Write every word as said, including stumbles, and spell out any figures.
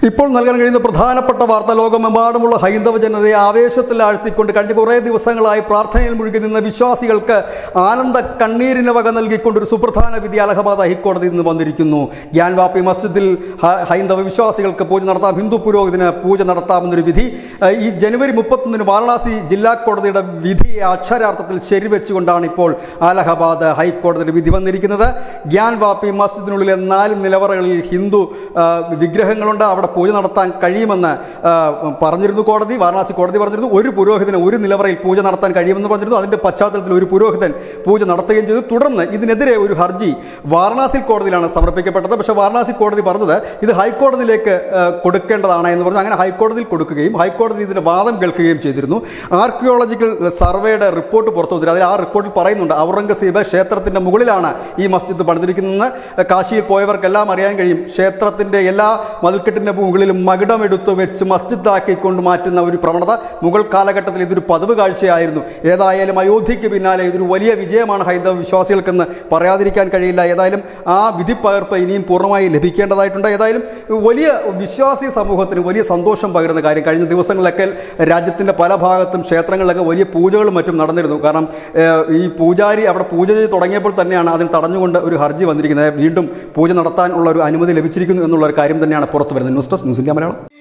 ഇപ്പോൾ നൽകാൻ കഴിയുന്ന പ്രധാനപ്പെട്ട വാർത്ത ലോകമെമ്പാടുമുള്ള ഹൈന്ദവ ജനതയെ ആവേശത്തിൽ ആഴ്ത്തിക്കൊണ്ട് കഴിഞ്ഞ കുറേ ദിവസങ്ങളായി പ്രാർത്ഥനയിൽ മുഴുകി നിന്ന വിശ്വാസികൾക്ക് ആനന്ദ കണ്ണീരിന് വക നൽകിക്കൊണ്ടൊരു സുപ്രധാന വിധി അലഹബാദ് ഹൈക്കോടതിയിൽ നിന്ന് വന്നിരിക്കുന്നു. ഗ്യാൻവാപ്പി മസ്ജിദിൽ ഹൈന്ദവ വിശ്വാസികൾക്ക് പൂജ നടത്താം, ഹിന്ദു പുരോഹിതന് പൂജ നടത്താമെന്നൊരു വിധി ഈ ജനുവരി മുപ്പത്തൊന്നിന് വാരണാസി ജില്ലാ കോടതിയുടെ വിധിയെ അക്ഷരാർത്ഥത്തിൽ ശരിവെച്ചുകൊണ്ടാണ് ഇപ്പോൾ അലഹബാദ് ഹൈക്കോടതിയുടെ വിധി വന്നിരിക്കുന്നത്. ഗ്യാൻവാപ്പി മസ്ജിദിനുള്ളിലെ നാല് നിലവറകളിൽ ഹിന്ദു വിഗ്രഹങ്ങളുണ്ട്, അവിടെ പൂജ നടത്താൻ കഴിയുമെന്ന് പറഞ്ഞിരുന്നു കോടതി. വാരണാസി കോടതി പറഞ്ഞിരുന്നു ഒരു പുരോഹിതന് ഒരു നിലവറയിൽ പൂജ നടത്താൻ കഴിയുമെന്ന് പറഞ്ഞിരുന്നു. അതിൻ്റെ പശ്ചാത്തലത്തിൽ ഒരു പുരോഹിതൻ പൂജ നടത്തുകയും ചെയ്തു. തുടർന്ന് ഇതിനെതിരെ ഒരു ഹർജി വാരണാസി കോടതിയിലാണ് സമർപ്പിക്കപ്പെട്ടത്. പക്ഷേ വാരണാസി കോടതി പറഞ്ഞത് ഇത് ഹൈക്കോടതിയിലേക്ക് കൊടുക്കേണ്ടതാണ് എന്ന് പറഞ്ഞു. അങ്ങനെ ഹൈക്കോടതിയിൽ കൊടുക്കുകയും ഹൈക്കോടതി ഇതിൻ്റെ വാദം കേൾക്കുകയും ചെയ്തിരുന്നു. ആർക്കിയോളജിക്കൽ സർവേയുടെ റിപ്പോർട്ട് പുറത്തു വന്നിരുന്നു. അതിൽ ആ റിപ്പോർട്ടിൽ പറയുന്നുണ്ട് ഔറംഗസീബ് ക്ഷേത്രത്തിൻ്റെ മുകളിലാണ് ഈ മസ്ജിദ് പണിതിരിക്കുന്നതെന്ന്. കാശിയിൽ പോയവർക്കെല്ലാം അറിയാൻ കഴിയും, ക്ഷേത്രത്തിൻ്റെ എല്ലാ മതിൽക്കെട്ടിൻ്റെ മുകളിലും മകിടമെടുത്ത് വെച്ച് മസ്ജിദാക്കിക്കൊണ്ട് മാറ്റുന്ന ഒരു പ്രവണത മുഗൾ കാലഘട്ടത്തിൽ ഇതൊരു പതിവ് കാഴ്ചയായിരുന്നു. ഏതായാലും അയോധ്യയ്ക്ക് പിന്നാലെ ഇതൊരു വലിയ വിജയമാണ് ഹൈന്ദവ വിശ്വാസികൾക്കെന്ന് പറയാതിരിക്കാൻ കഴിയില്ല. ഏതായാലും ആ വിധിപ്പകർപ്പ് ഇനിയും പൂർണ്ണമായി ലഭിക്കേണ്ടതായിട്ടുണ്ട്. ഏതായാലും വലിയ വിശ്വാസി സമൂഹത്തിന് വലിയ സന്തോഷം പകരുന്ന കാര്യം. കഴിഞ്ഞ ദിവസങ്ങളിലൊക്കെ രാജ്യത്തിൻ്റെ പല ഭാഗത്തും ക്ഷേത്രങ്ങളിലൊക്കെ വലിയ പൂജകളും മറ്റും നടന്നിരുന്നു. കാരണം ഈ പൂജാരി അവിടെ പൂജ ചെയ്ത് തുടങ്ങിയപ്പോൾ തന്നെയാണ് അതിന് തടഞ്ഞുകൊണ്ട് ഒരു ഹർജി വന്നിരിക്കുന്നത്. വീണ്ടും പൂജ നടത്താനുള്ള ഒരു അനുമതി ലഭിച്ചിരിക്കുന്നു എന്നുള്ള ഒരു കാര്യം തന്നെയാണ് പുറത്തു വരുന്നത്. News desk news India Malayalam.